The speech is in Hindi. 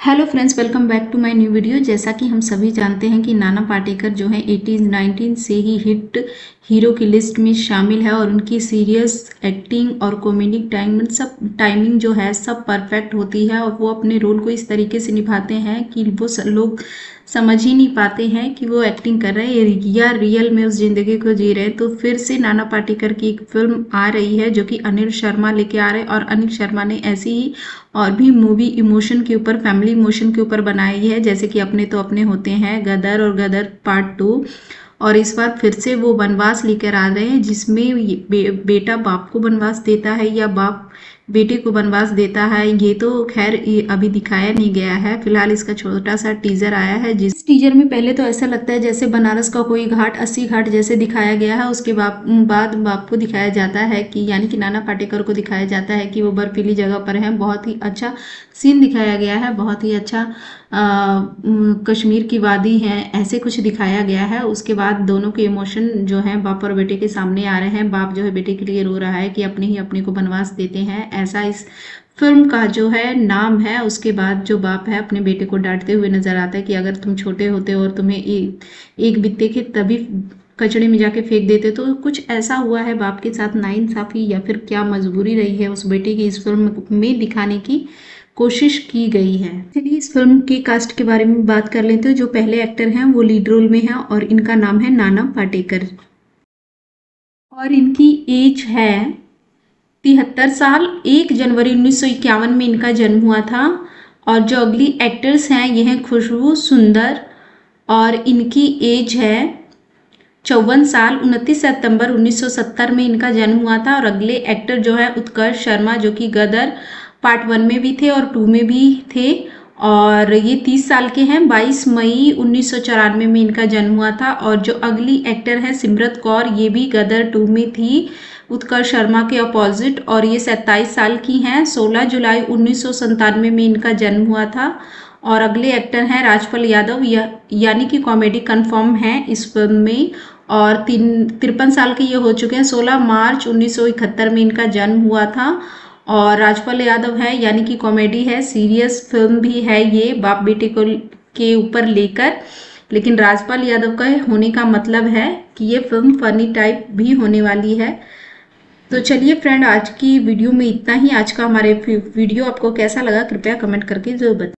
Hello friends, welcome back to my new video. जैसा कि हम सभी जानते हैं कि नाना पाटेकर जो है 1819 से ही हिट हीरो की लिस्ट में शामिल है और उनकी सीरियस एक्टिंग और कॉमेडिक टाइमिंग जो है सब परफेक्ट होती है और वो अपने रोल को इस तरीके से निभाते हैं कि वो लोग समझ ही नहीं पाते हैं कि वो एक्टिंग कर रहे हैं या रियल में उस जिंदगी को जी रहे हैं। तो फिर से नाना पाटेकर की एक फिल्म आ रही है जो कि अनिल शर्मा लेके आ रहे हैं और अनिल शर्मा ने ऐसी ही और भी मूवी इमोशन के ऊपर, फैमिली इमोशन के ऊपर बनाई है, जैसे कि अपने तो अपने होते हैं, गदर और गदर पार्ट 2। और इस बार फिर से वो वनवास लेकर आ रहे हैं जिसमें बेटा बाप को वनवास देता है या बाप बेटे को वनवास देता है। ये तो खैर अभी दिखाया नहीं गया है, फिलहाल इसका छोटा सा टीजर आया है। जिस टीजर में पहले तो ऐसा लगता है जैसे बनारस का कोई घाट, 80 घाट जैसे दिखाया गया है। उसके बाद बाप को दिखाया जाता है कि यानी कि नाना पाटेकर को दिखाया जाता है कि वो बर्फीली जगह पर है। बहुत ही अच्छा सीन दिखाया गया है, बहुत ही अच्छा कश्मीर की वादी है, ऐसे कुछ दिखाया गया है। उसके बाद दोनों के इमोशन जो है बाप और बेटे के सामने आ रहे हैं। बाप जो है बेटे के लिए रो रहा है कि अपने ही अपने को वनवास देते हैं, ऐसा इस फिल्म का जो है नाम है। उसके बाद जो बाप है अपने बेटे को डांटते हुए नजर आता है कि अगर तुम छोटे होते और तुम्हें एक बित्ते के तभी कचड़े में जाके फेंक देते। तो कुछ ऐसा हुआ है बाप के साथ, नाइंसाफी या फिर क्या मजबूरी रही है उस बेटे की इस फिल्म में दिखाने की कोशिश की गई है। चलिए इस फिल्म के कास्ट के बारे में बात कर लेते हैं। जो पहले एक्टर हैं वो लीड रोल में हैं और इनका नाम है नाना पाटेकर और इनकी एज है 73 साल। 1 जनवरी 1951 में इनका जन्म हुआ था। और जो अगली एक्टर्स हैं ये हैं खुशबू सुंदर और इनकी एज है 54 साल। 29 सितंबर 1970 में इनका जन्म हुआ था। और अगले एक्टर जो है उत्कर्ष शर्मा, जो कि गदर पार्ट 1 में भी थे और 2 में भी थे और ये 30 साल के हैं। 22 मई 1994 में इनका जन्म हुआ था। और जो अगली एक्टर है सिमरत कौर, ये भी गदर 2 में थी उत्कर्ष शर्मा के अपोजिट और ये 27 साल की हैं। 16 जुलाई 1997 में इनका जन्म हुआ था। और अगले एक्टर हैं राजपाल यादव, यानी कि कॉमेडी कंफर्म है इस फिल्म में और 53 साल के ये हो चुके हैं। 16 मार्च 1971 में इनका जन्म हुआ था। और राजपाल यादव है यानी कि कॉमेडी है, सीरियस फिल्म भी है ये बाप बेटे को के ऊपर लेकर, लेकिन राजपाल यादव का होने का मतलब है कि ये फिल्म फनी टाइप भी होने वाली है। तो चलिए फ्रेंड, आज की वीडियो में इतना ही। आज का हमारे वीडियो आपको कैसा लगा कृपया कमेंट करके जरूर बताएं।